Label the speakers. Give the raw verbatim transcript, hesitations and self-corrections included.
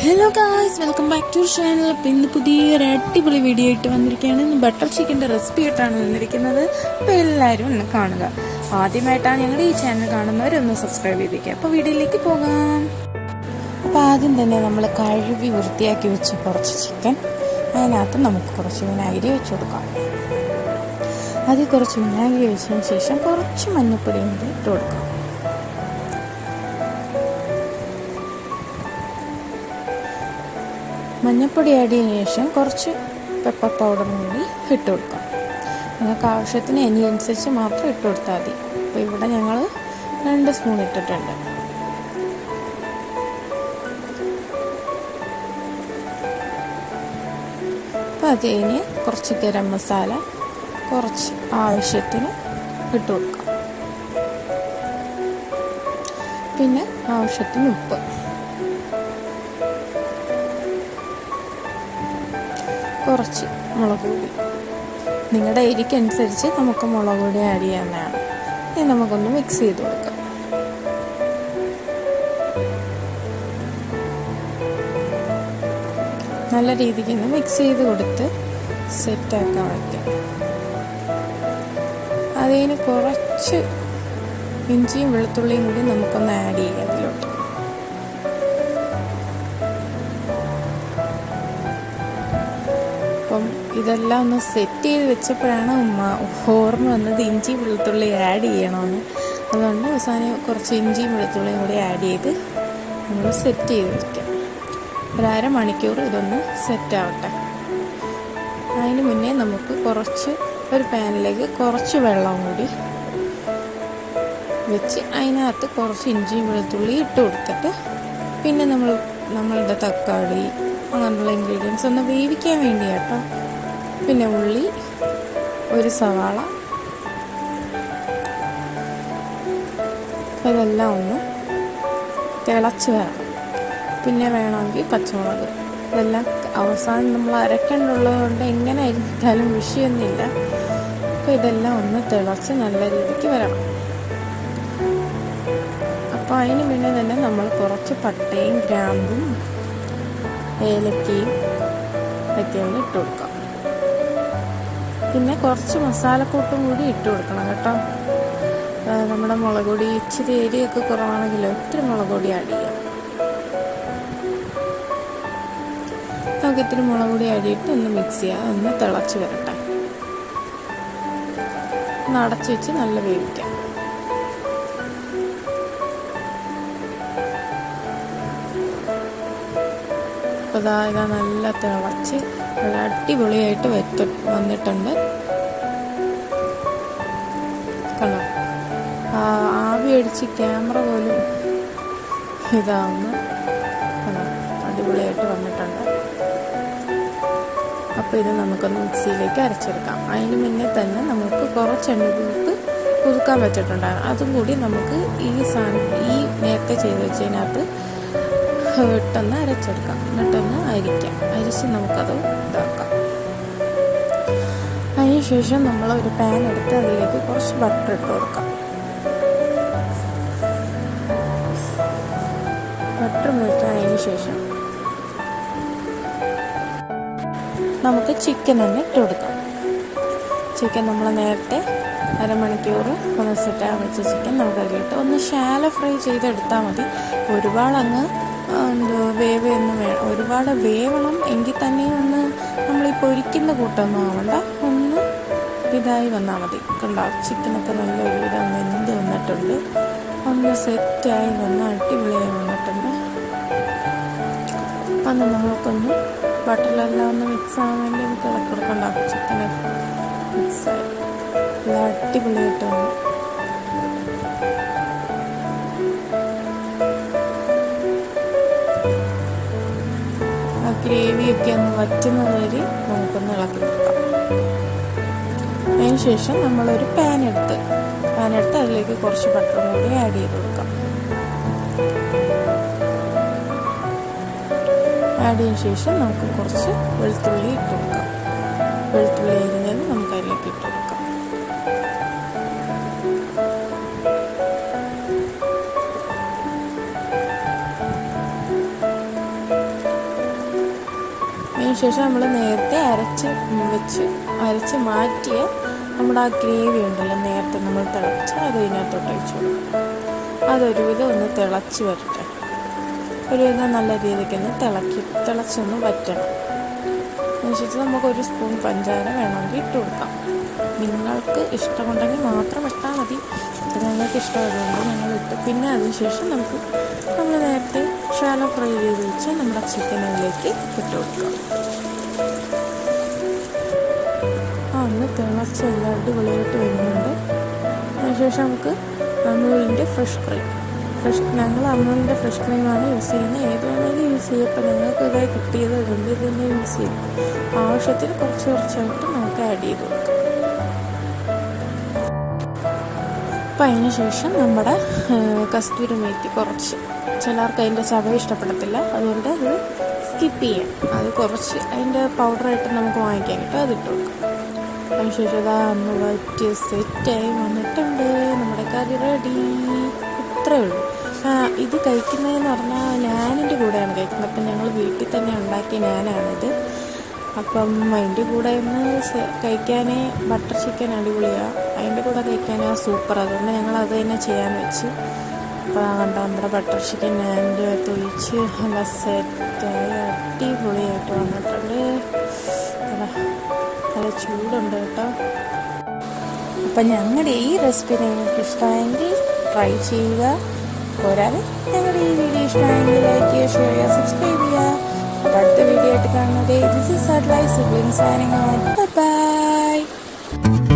Speaker 1: Hello guys, welcome back to our channel. അപ്പോൾ ഇന്ന് പുതിയൊരു അടിപൊളി വീഡിയോ ആയിട്ട് വന്നിരിക്കുകയാണ്. ഇന്ന് ബട്ടർ ചിക്കൻ്റെ റെസിപ്പി ആയിട്ടാണ് വന്നിരിക്കുന്നത്. അപ്പോൾ എല്ലാവരും ഒന്ന് കാണുക. ആദ്യമായിട്ടാണ് ഞങ്ങളുടെ ഈ ചാനൽ കാണുന്നവരൊന്ന് സബ്സ്ക്രൈബ് ചെയ്തേക്കുക. അപ്പോൾ വീഡിയോയിലേക്ക് പോകാം. അപ്പോൾ ആദ്യം തന്നെ നമ്മൾ കഴുകി വൃത്തിയാക്കി വെച്ച കുറച്ച് ചിക്കൻ അതിനകത്ത് നമുക്ക് കുറച്ച് വിനാഗിരി വെച്ച് കൊടുക്കാം. അതിൽ കുറച്ച് വിനാഗിരി വെച്ചതിന് ശേഷം കുറച്ച് മഞ്ഞൾപ്പൊടി കൊണ്ട് ഇട്ട് കൊടുക്കാം. മഞ്ഞൾപ്പൊടി ആഡ് ചെയ്തതിന് ശേഷം കുറച്ച് പെപ്പർ പൗഡറും കൂടി ഇട്ട് കൊടുക്കാം. നിങ്ങൾക്ക് ആവശ്യത്തിന് എരി അനുസരിച്ച് മാത്രം ഇട്ട് കൊടുത്താൽ മതി. അപ്പോൾ ഇവിടെ ഞങ്ങൾ രണ്ട് സ്പൂൺ ഇട്ടിട്ടുണ്ട്. അപ്പോൾ അത് കഴിഞ്ഞ് കുറച്ച് ഗരം മസാല കുറച്ച് ആവശ്യത്തിന് ഇട്ട് കൊടുക്കാം. പിന്നെ ആവശ്യത്തിന് ഉപ്പ്, കുറച്ച് മുളക് പൊടി, നിങ്ങളുടെ എരിക്കനുസരിച്ച് നമുക്ക് മുളക് പൊടി ആഡ് ചെയ്യാവുന്നതാണ്. ഇനി നമുക്കൊന്ന് മിക്സ് ചെയ്ത് കൊടുക്കാം. നല്ല രീതിക്ക് ഒന്ന് മിക്സ് ചെയ്ത് കൊടുത്ത് സെറ്റാക്കാൻ വയ്ക്കാം. അതിന് കുറച്ച് ഇഞ്ചിയും വെളുത്തുള്ളിയും കൂടി നമുക്കൊന്ന് ആഡ് ചെയ്യാം അതിലോട്ട്. അപ്പം ഇതെല്ലാം ഒന്ന് സെറ്റ് ചെയ്ത് വെച്ചപ്പോഴാണ് ഓർമ്മ വന്നത് ഇഞ്ചി വെളുത്തുള്ളി ആഡ് ചെയ്യണമെന്ന്. അതുകൊണ്ട് അവസാനം കുറച്ച് ഇഞ്ചിയും വെളുത്തുള്ളിയും കൂടി ആഡ് ചെയ്ത് നമ്മൾ സെറ്റ് ചെയ്ത് വയ്ക്കാം. ഒരു അരമണിക്കൂർ ഇതൊന്ന് സെറ്റാവട്ടെ. അതിന് മുന്നേ നമുക്ക് കുറച്ച് ഒരു പാനിലേക്ക് കുറച്ച് വെള്ളം കൂടി വെച്ച് അതിനകത്ത് കുറച്ച് ഇഞ്ചിയും വെളുത്തുള്ളി ഇട്ട് കൊടുത്തിട്ട് പിന്നെ നമ്മൾ നമ്മളുടെ തക്കാളി അങ്ങനെയുള്ള ഇൻഗ്രീഡിയൻസ് ഒന്ന് വേവിക്കാൻ വേണ്ടി കേട്ടോ. പിന്നെ ഉള്ളി, ഒരു സവാള, ഇതെല്ലാം ഒന്ന് തിളച്ച് വരണം. പിന്നെ വേണമെങ്കിൽ പച്ചമുളക്, ഇതെല്ലാം അവസാനം നമ്മൾ അരക്കേണ്ടുള്ളത് കൊണ്ട് എങ്ങനെ അരിഞ്ഞാലും വിഷയമൊന്നുമില്ല. അപ്പോൾ ഇതെല്ലാം ഒന്ന് തിളച്ച് നല്ല രീതിക്ക് വരണം. അപ്പോൾ അതിന് മുന്നേ തന്നെ നമ്മൾ കുറച്ച് പട്ടയും ഗ്രാമ്പും ഏലക്കയും ഒക്കെ ഒന്ന് ഇട്ട് കൊടുക്കാം. പിന്നെ കുറച്ച് മസാലക്കൂട്ടും കൂടി ഇട്ട് കൊടുക്കണം കേട്ടോ. നമ്മുടെ മുളക് പൊടി ഇച്ചിരി എരിയൊക്കെ കുറവാണെങ്കിൽ ഒത്തിരി മുളക് പൊടി ആഡ് ചെയ്യാം. നമുക്ക് ഇത്തിരി മുളക് പൊടി ആഡ് ചെയ്തിട്ട് ഒന്ന് മിക്സ് ചെയ്യാം. ഒന്ന് തിളച്ച് വരട്ടെ. ഒന്ന് അടച്ച് വെച്ച് നല്ല വേവിക്കാം. അപ്പോൾ ഇതാ ഇതാ നല്ല തിളച്ച് നല്ല അടിപൊളിയായിട്ട് വെറ്റ് വന്നിട്ടുണ്ട്. കണ്ടോ, ആവി അടിച്ച് ക്യാമറ പോലും ഇതാവുന്നു. കണ്ടോ, അടിപൊളിയായിട്ട് വന്നിട്ടുണ്ട്. അപ്പോൾ ഇത് നമുക്കൊന്ന് മിക്സിയിലേക്ക് അരച്ചെടുക്കാം. അതിന് മുന്നേ തന്നെ നമുക്ക് കുറച്ച് എണ്ണ കുതുക്കാൻ വെച്ചിട്ടുണ്ടാകും. അതും കൂടി നമുക്ക് ഈ സാധനം ഈ നേരത്തെ ചെയ്ത് വെച്ചതിനകത്ത് ഇട്ടൊന്ന് അരച്ചെടുക്കാം. എന്നിട്ടൊന്ന് അരിക്കാം. അരിച്ച് നമുക്കത് ഇതാക്കാം. അതിനുശേഷം നമ്മൾ ഒരു പാൻ എടുത്ത് അതിലേക്ക് കുറച്ച് ബട്ടർ ഇട്ട് കൊടുക്കാം. ബട്ടർ മെൽറ്റായതിനു ശേഷം നമുക്ക് ചിക്കൻ തന്നെ ഇട്ട് കൊടുക്കാം. ചിക്കൻ നമ്മൾ നേരത്തെ അരമണിക്കൂർ ഒന്ന് സെറ്റാൻ വെച്ച ചിക്കൻ നമുക്ക് അതിലിട്ട് ഒന്ന് ഷാലോ ഫ്രൈ ചെയ്തെടുത്താൽ മതി. ഒരുപാട് അങ്ങ് എന്തോ വേവ് ഒന്നും വേണം. ഒരുപാട് വേവണം എങ്കിൽ തന്നെ ഒന്ന് നമ്മൾ ഈ പൊരിക്കുന്ന കൂട്ടൊന്നും ആവണ്ട. ഒന്ന് ഇതായി വന്നാൽ മതി. കണ്ടോ, ചിക്കനൊക്കെ നല്ല ഒരുവിധം വെന്ത് വന്നിട്ടുണ്ട്. ഒന്ന് സെറ്റായി വന്ന് അടിപൊളിയായി വന്നിട്ടുണ്ട്. അപ്പം നമുക്കൊന്ന് ബട്ടറിലെല്ലാം ഒന്ന് മിക്സ് ആവാൻ വേണ്ടി നമുക്ക് ഇളക്കി കൊടുക്കണ്ട. ചിക്കനൊക്കെ മിക്സായി എല്ലാം അടിപൊളിയായിട്ട് വന്നു. ഗ്രേവിയൊക്കെ ഒന്ന് വറ്റുന്നത് വരെ നമുക്കൊന്ന് ഇളക്കി കൊടുക്കാം. അതിന് ശേഷം നമ്മളൊരു പാൻ എടുത്ത് പാൻ എടുത്ത് അതിലേക്ക് കുറച്ച് ബട്ടറും കൂടി ആഡ് ചെയ്ത് കൊടുക്കാം. ആഡ് ചെയ്തതിന് ശേഷം നമുക്ക് കുറച്ച് വെളുത്തുള്ളി ഇട്ട് കൊടുക്കാം. വെളുത്തുള്ളി അരിഞ്ഞത് നമുക്ക് അതിലേക്ക് ഇട്ട് കൊടുക്കാം. അതിനുശേഷം നമ്മൾ നേരത്തെ അരച്ച് വെച്ച് അരച്ച് മാറ്റിയ നമ്മുടെ ആ ഗ്രേവി ഉണ്ടല്ലോ, നേരത്തെ നമ്മൾ തിളച്ച് അത് ഇതിനകത്തോട്ട് ഒഴിച്ചു കൊടുക്കും. അതൊരുവിധം ഒന്ന് തിളച്ച് വരട്ടെ. ഒരുവിധം നല്ല രീതിക്ക് ഒന്ന് തിളക്കി തിളച്ചൊന്ന് വറ്റണം. അതിനുശേഷം നമുക്കൊരു സ്പൂൺ പഞ്ചാര വേണമെങ്കിൽ ഇട്ട് കൊടുക്കാം. നിങ്ങൾക്ക് ഇഷ്ടമുണ്ടെങ്കിൽ മാത്രം ഇട്ടാൽ മതി. അപ്പോൾ ഞങ്ങൾക്ക് ഇഷ്ടമുള്ളതുകൊണ്ട് ഞങ്ങൾ ഇട്ട്. പിന്നെ അതിനുശേഷം നമുക്ക് നമ്മൾ നേരത്തെ ഷാലോ ഫ്രൈ ചെയ്ത് വെച്ച് നമ്മുടെ ചിക്കനിലേക്ക് ഇട്ട് കൊടുക്കാം. ആ ഒന്ന് തിളച്ച് എല്ലാം അടിപൊളിയായിട്ട് വരുന്നുണ്ട്. അതിനുശേഷം നമുക്ക് അമൂലിൻ്റെ ഫ്രഷ് ക്രീം ഫ്രഷ് ഞങ്ങൾ അമൂലിൻ്റെ ഫ്രഷ് ക്രീമാണ് യൂസ് ചെയ്യുന്നത്. ഏത് വേണമെങ്കിലും യൂസ് ചെയ്യും. ഇപ്പോൾ ഞങ്ങൾക്ക് ഇതായി കിട്ടിയത് അതുകൊണ്ട് ഇത് തന്നെ യൂസ് ചെയ്യും. ആവശ്യത്തിന് കുറച്ച് കുറച്ചായിട്ട് നമുക്ക് ആഡ് ചെയ്ത് കൊടുക്കാം. അപ്പം അതിന് ശേഷം നമ്മുടെ കസ്തൂരി മേത്തി കുറച്ച്, ചിലർക്ക് അതിൻ്റെ ചവ ഇഷ്ടപ്പെടത്തില്ല, അതുകൊണ്ട് അത് സ്കിപ്പ് ചെയ്യാം. അത് കുറച്ച് അതിൻ്റെ പൗഡറായിട്ട് നമുക്ക് വാങ്ങിക്കാൻ കിട്ടും, അതിട്ട് കൊടുക്കാം. അതിനുശേഷം അതാ അന്ന് വറ്റി സെറ്റായി വന്നിട്ടുണ്ട്. നമ്മുടെ കറി റെഡി. ഇത്രയേ ഉള്ളൂ. ഇത് കഴിക്കുന്നതെന്ന് പറഞ്ഞാൽ നാനിൻ്റെ കൂടെയാണ് കഴിക്കുന്നത്. അപ്പം ഞങ്ങൾ വീട്ടിൽ തന്നെ ഉണ്ടാക്കിയ നാനാണിത്. അപ്പം അതിൻ്റെ കൂടെ ഒന്ന് കഴിക്കാൻ ബട്ടർ ചിക്കൻ അടിപൊളിയാണ്. അതിൻ്റെ കൂടെ കഴിക്കാൻ സൂപ്പർ. അതുകൊണ്ട് ഞങ്ങൾ അത് തന്നെ ചെയ്യാൻ വെച്ച്. അപ്പോൾ കണ്ട നമ്മുടെ ബട്ടർ ചിക്കൻ നാനിൻ്റെ അകത്ത് ഒഴിച്ച് നല്ല സെറ്റായി അടിപൊളിയായിട്ട് വന്നിട്ടുണ്ട്. നല്ല ചൂടുണ്ട് കേട്ടോ. അപ്പം ഞങ്ങളുടെ ഈ റെസിപ്പി നിങ്ങൾക്ക് ഇഷ്ടമായെങ്കിൽ ട്രൈ ചെയ്യുക. പോരാതെ ഞങ്ങളുടെ ഈ വീഡിയോ ഇഷ്ടമായെങ്കിൽ ലൈക്ക് ചെയ്യുക, ഷെയർ ചെയ്യുക, സബ്സ്ക്രൈബ് ചെയ്യുക. അപ്പോൾ അടുത്ത വീഡിയോ ആയിട്ട് കാണുന്നത് this is sibling signing out. Bye by.